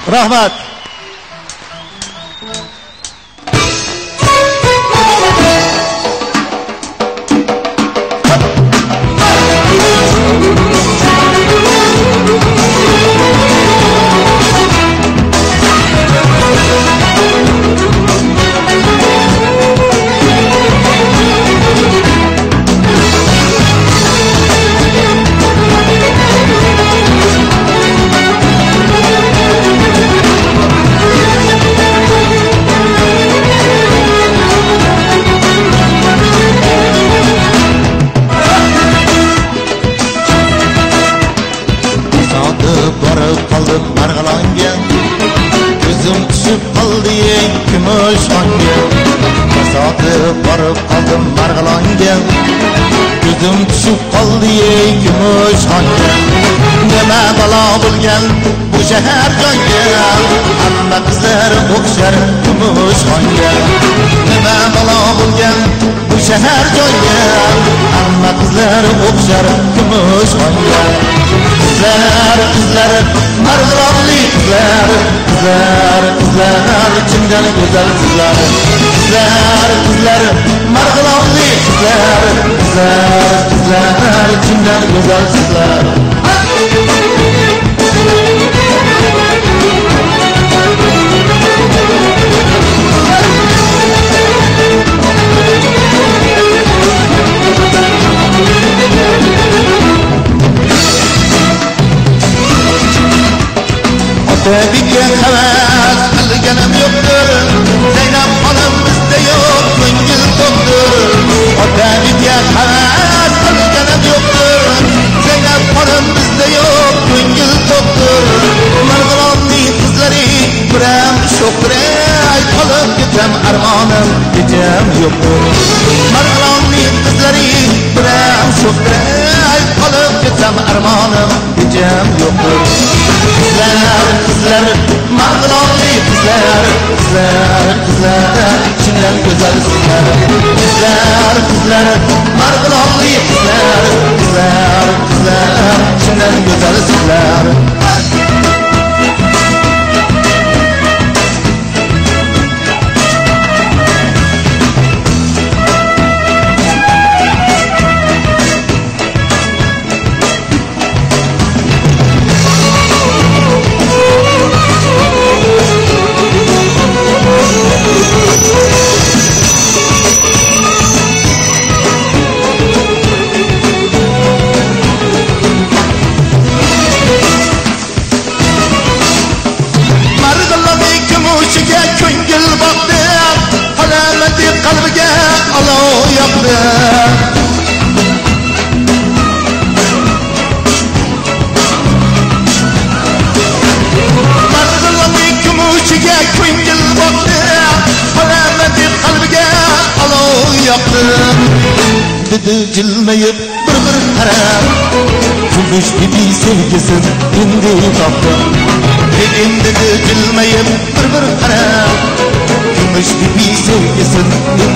Rahmat. Barıp kaldım Marg'ilonga, ko'zim tushib qoldi ey kumush xonga. Nima balo bo'lgan bu shahar joyga, hamma qizlar o'xshar kumush xonga. Nima balo bo'lgan bu shahar joyga, hamma qizlar o'xshar kumush xonga. Qizlar, Marg'ilonlik qizlar, chindan go'zal qizlar. Qizlar, Marg'ilonlik qizlar, chindan go'zal qizlar. Tabiga havas qilganim yo'qdir, Zaynab xonim bizda yo'q, ko'ngil to'qdir. Tabiga havas qilganim yo'qdir, Zaynab xonim bizda yo'q, ko'ngil to'qdir. Marg'ilonning qizlari biram sho'qdir, ay qolib ketam armonim, kecham yo'qdir. Marg'ilonning qizlari biram sho'qdir, ay qolib ketam armonim, kecham yo'qdir. Qizlar, Marg'ilonlik qizlar, chindan go'zal qizlar. Qizlar, Marg'ilonlik qizlar, chindan go'zal qizlar. Qalbiga olov yoqdi. Marg'ilonning kumushiga ko'ngil boqdi, qo'ladi qalbiga olov yoqdi. Dedi jilmayib bir qarab, kumush bibi sevgisin endi topdi. Dedi jilmayib bir qarab, kumush bibi sevgisin